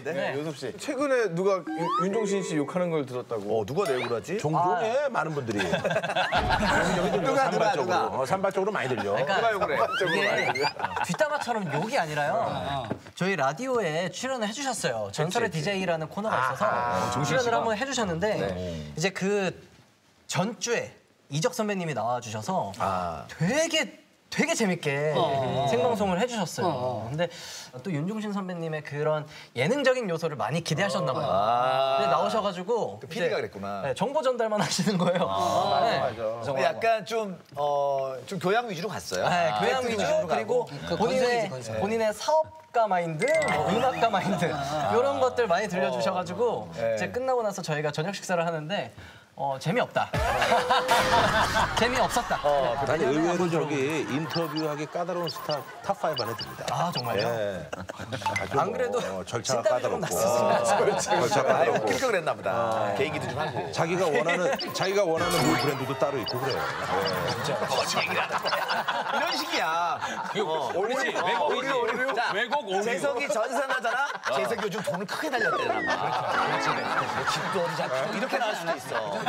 네. 요섭 씨. 최근에 누가 윤종신 씨 욕하는 걸 들었다고. 누가 내 욕을 하지? 종종 해 많은 분들이. 누가 산발적으로 많이 들려. 그러니까 욕을 해. 이게 뒷담화처럼 욕이 아니라요. 저희 라디오에 출연을 해주셨어요. 전설의 DJ라는 코너가 있어서 출연을 한번 해주셨는데 이제 그 전주에 이적 선배님이 나와주셔서 되게 재밌게 생방송을 해주셨어요. 근데 또 윤종신 선배님의 그런 예능적인 요소를 많이 기대하셨나 봐요. 근데 나오셔가지고 PD가 그랬구나. 네, 정보 전달만 하시는 거예요. 네. 맞아. 약간 좀 교양 위주로 갔어요. 네, 교양 위주 그리고 본인의 사업가 마인드, 뭐 음악가 마인드 이런 것들 많이 들려주셔가지고 이제 끝나고 나서 저희가 저녁 식사를 하는데 재미없다. 재미없었다. 아니 의외로 저기 인터뷰하기 까다로운 스타 탑5 안에 듭니다. 아 정말요? 예. 안 그래도 절차가 진땀이 좀 까다롭고. 났었습니다. 절차가 까다롭고. 웃길 거 그랬나 보다. 개인기도 좀 하고. 자기가 원하는 물 브랜드도 따로 있고 그래요. 이런 식이야. 오리지. 외국 재석이 전산하잖아. 재석이 요즘 돈을 크게 달렸대나 봐. 그렇지. 집도 어디 잡히고 이렇게 나올 수도 있어.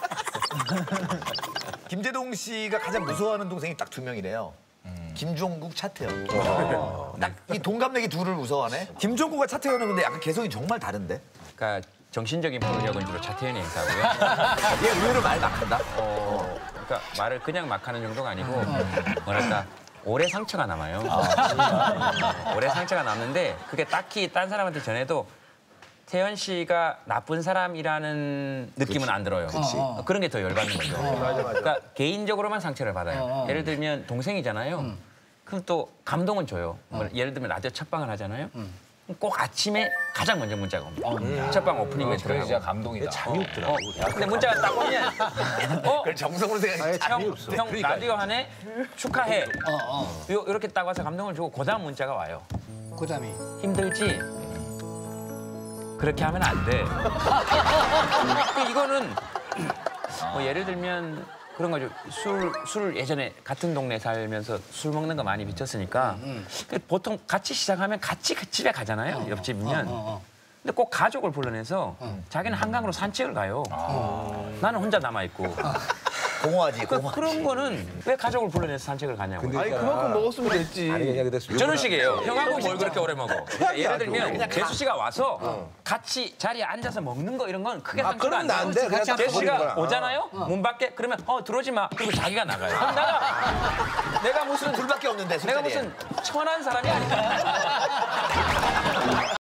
김재동 씨가 가장 무서워하는 동생이 딱 2명이래요. 김종국, 차태현. 딱 이 동갑내기 둘을 무서워하네. 김종국과 차태현은 근데 약간 개성이 정말 다른데. 그러니까 정신적인 폭력은 주로 차태현이 행사고요. 얘 의외로 말 막한다. 그러니까 말을 그냥 막 하는 정도가 아니고 뭐랄까 오래 상처가 남아요. 오래 상처가 남는데 그게 딱히 딴 사람한테 전해도 태현 씨가 나쁜 사람이라는 느낌은 안 들어요. 그런 게 더 열받는 거죠. 그러니까 개인적으로만 상처를 받아요. 예를 들면 동생이잖아요. 그럼 또 감동은 줘요. 예를 들면 라디오 첫방을 하잖아요. 꼭 아침에 가장 먼저 문자가 옵니다. 첫방 오프닝 멘트를 하고. 감동이다. 잠이 없더라고. 근데 문자가 딱 오면 그걸 정성으로 생각해. 형 라디오 하네? 축하해. 이렇게 딱 와서 감동을 주고 그다음 문자가 와요. 그다음이 힘들지? 그렇게 하면 안 돼. 이거는 뭐 예를 들면 그런 거죠. 술 예전에 같은 동네 살면서 술 먹는 거 많이 미쳤으니까 보통 같이 시작하면 같이 그 집에 가잖아요. 옆집이면. 근데 꼭 가족을 불러내서 자기는 한강으로 산책을 가요. 나는 혼자 남아있고. 공허하지, 공허. 그런 거는 왜 가족을 불러내서 산책을 가냐고. 아니 그만큼 먹었으면 됐지. 아니 그냥 그랬어. 저런 식이에요. 형하고 뭘 그렇게 오래 먹어. 그러니까 예를 들면 재수 씨가 와서 같이 자리에 앉아서 먹는 거 이런 건 크게 상처가 안 그럼 돼요. 안 돼. 재수 씨가 오잖아요. 문 밖에 그러면 들어오지 마. 그리고 자기가 나가요. 그럼 내가 무슨 둘밖에 없는데 내가 술자리에. 무슨 천한 사람이 아니야.